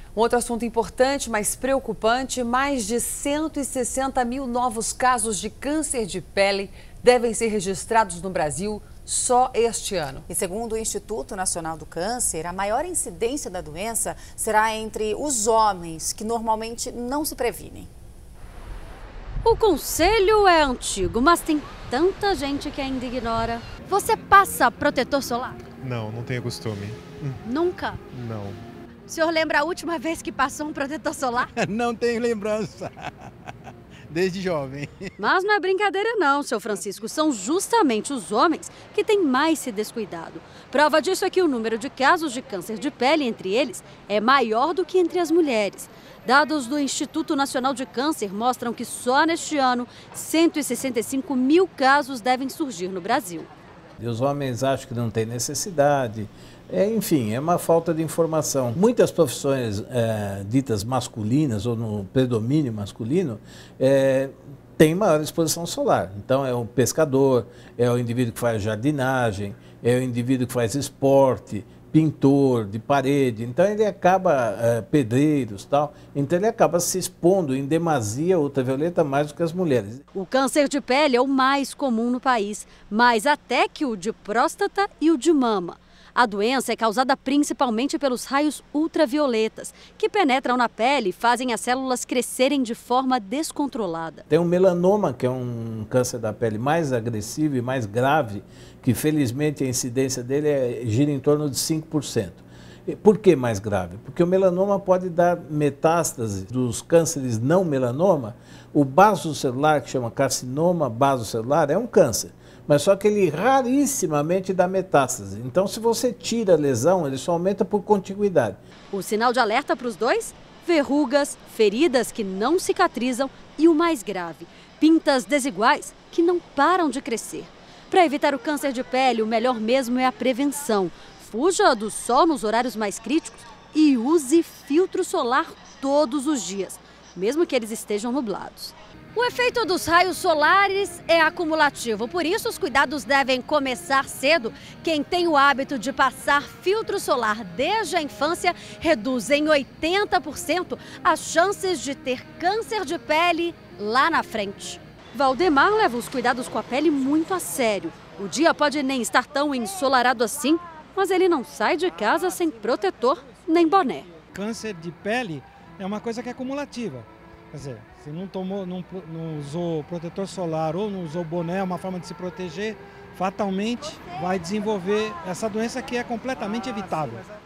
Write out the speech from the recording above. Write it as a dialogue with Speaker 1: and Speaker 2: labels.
Speaker 1: Um outro assunto importante, mas preocupante, mais de 160 mil novos casos de câncer de pele devem ser registrados no Brasil só este ano.
Speaker 2: E segundo o Instituto Nacional do Câncer, a maior incidência da doença será entre os homens, que normalmente não se previnem.
Speaker 3: O conselho é antigo, mas tem tanta gente que ainda ignora. Você passa protetor solar?
Speaker 4: Não, não tenho costume.
Speaker 3: Nunca?
Speaker 4: Não.
Speaker 3: O senhor lembra a última vez que passou um protetor solar?
Speaker 5: Não tenho lembrança, desde jovem.
Speaker 3: Mas não é brincadeira não, seu Francisco. São justamente os homens que têm mais se descuidado. Prova disso é que o número de casos de câncer de pele entre eles é maior do que entre as mulheres. Dados do Instituto Nacional de Câncer mostram que só neste ano 165 mil casos devem surgir no Brasil.
Speaker 6: E os homens acham que não tem necessidade. Enfim, é uma falta de informação. Muitas profissões ditas masculinas ou no predomínio masculino têm maior exposição solar. Então é o pescador, é o indivíduo que faz jardinagem, é o indivíduo que faz esporte, pintor de parede. Então ele acaba, pedreiros e tal, então ele acaba se expondo em demasia à ultravioleta mais do que as mulheres.
Speaker 3: O câncer de pele é o mais comum no país, mais até que o de próstata e o de mama. A doença é causada principalmente pelos raios ultravioletas, que penetram na pele e fazem as células crescerem de forma descontrolada.
Speaker 6: Tem o melanoma, que é um câncer da pele mais agressivo e mais grave, que felizmente a incidência dele gira em torno de 5%. Por que mais grave? Porque o melanoma pode dar metástase dos cânceres não melanoma. O basocelular, que chama carcinoma basocelular, é um câncer. Mas só que ele rarissimamente dá metástase. Então, se você tira a lesão, ele só aumenta por contiguidade.
Speaker 3: O sinal de alerta para os dois? Verrugas, feridas que não cicatrizam e o mais grave, pintas desiguais que não param de crescer. Para evitar o câncer de pele, o melhor mesmo é a prevenção. Fuja do sol nos horários mais críticos e use filtro solar todos os dias, mesmo que eles estejam nublados. O efeito dos raios solares é acumulativo, por isso os cuidados devem começar cedo. Quem tem o hábito de passar filtro solar desde a infância reduz em 80% as chances de ter câncer de pele lá na frente. Valdemar leva os cuidados com a pele muito a sério. O dia pode nem estar tão ensolarado assim, mas ele não sai de casa sem protetor nem boné.
Speaker 7: Câncer de pele é uma coisa que é acumulativa. Quer dizer, se não usou protetor solar ou não usou boné, uma forma de se proteger, fatalmente vai desenvolver essa doença que é completamente evitável.